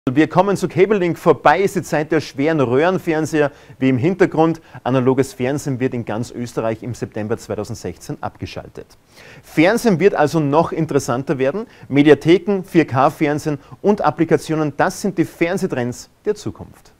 Wir kommen zu Cable Link. Vorbei ist die Zeit der schweren Röhrenfernseher wie im Hintergrund. Analoges Fernsehen wird in ganz Österreich im September 2016 abgeschaltet. Fernsehen wird also noch interessanter werden. Mediatheken, 4K-Fernsehen und Applikationen, das sind die Fernsehtrends der Zukunft.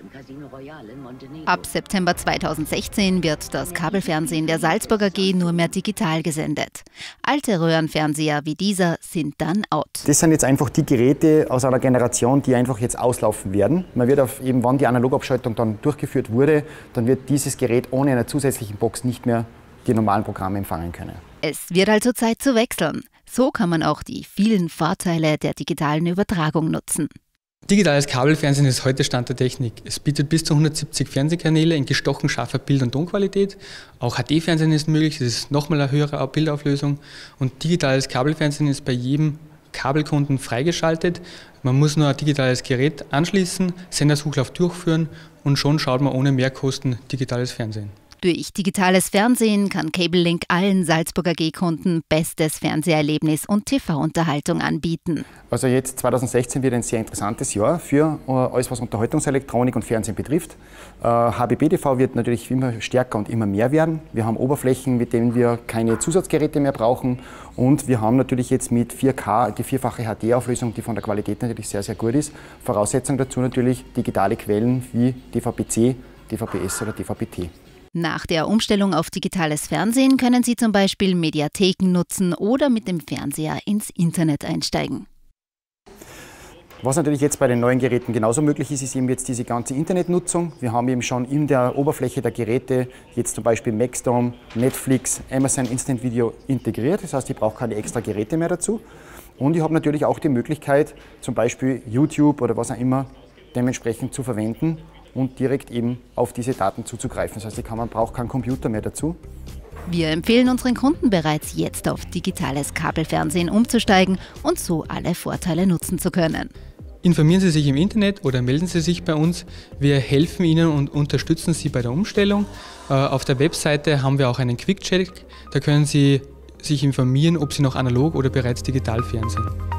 Ab September 2016 wird das Kabelfernsehen der Salzburg AG nur mehr digital gesendet. Alte Röhrenfernseher wie dieser sind dann out. Das sind jetzt einfach die Geräte aus einer Generation, die einfach jetzt auslaufen werden. Man wird eben, wann die Analogabschaltung dann durchgeführt wurde, dann wird dieses Gerät ohne eine zusätzliche Box nicht mehr die normalen Programme empfangen können. Es wird also Zeit zu wechseln. So kann man auch die vielen Vorteile der digitalen Übertragung nutzen. Digitales Kabelfernsehen ist heute Stand der Technik. Es bietet bis zu 170 Fernsehkanäle in gestochen scharfer Bild- und Tonqualität. Auch HD-Fernsehen ist möglich, das ist nochmal eine höhere Bildauflösung. Und digitales Kabelfernsehen ist bei jedem Kabelkunden freigeschaltet. Man muss nur ein digitales Gerät anschließen, Sendersuchlauf durchführen und schon schaut man ohne Mehrkosten digitales Fernsehen. Durch digitales Fernsehen kann Cable Link allen Salzburg AG-Kunden bestes Fernseherlebnis und TV-Unterhaltung anbieten. Also jetzt 2016 wird ein sehr interessantes Jahr für alles, was Unterhaltungselektronik und Fernsehen betrifft. HbbTV wird natürlich immer stärker und immer mehr werden. Wir haben Oberflächen, mit denen wir keine Zusatzgeräte mehr brauchen. Und wir haben natürlich jetzt mit 4K die vierfache HD-Auflösung, die von der Qualität natürlich sehr, sehr gut ist. Voraussetzung dazu natürlich digitale Quellen wie DVB-C, DVB-S oder DVB-T. Nach der Umstellung auf digitales Fernsehen können Sie zum Beispiel Mediatheken nutzen oder mit dem Fernseher ins Internet einsteigen. Was natürlich jetzt bei den neuen Geräten genauso möglich ist, ist eben jetzt diese ganze Internetnutzung. Wir haben eben schon in der Oberfläche der Geräte jetzt zum Beispiel Maxdome, Netflix, Amazon Instant Video integriert. Das heißt, ich brauche keine extra Geräte mehr dazu. Und ich habe natürlich auch die Möglichkeit, zum Beispiel YouTube oder was auch immer dementsprechend zu verwenden und direkt eben auf diese Daten zuzugreifen. Das heißt, man braucht keinen Computer mehr dazu. Wir empfehlen unseren Kunden bereits jetzt auf digitales Kabelfernsehen umzusteigen und so alle Vorteile nutzen zu können. Informieren Sie sich im Internet oder melden Sie sich bei uns. Wir helfen Ihnen und unterstützen Sie bei der Umstellung. Auf der Webseite haben wir auch einen Quick-Check. Da können Sie sich informieren, ob Sie noch analog oder bereits digital fernsehen.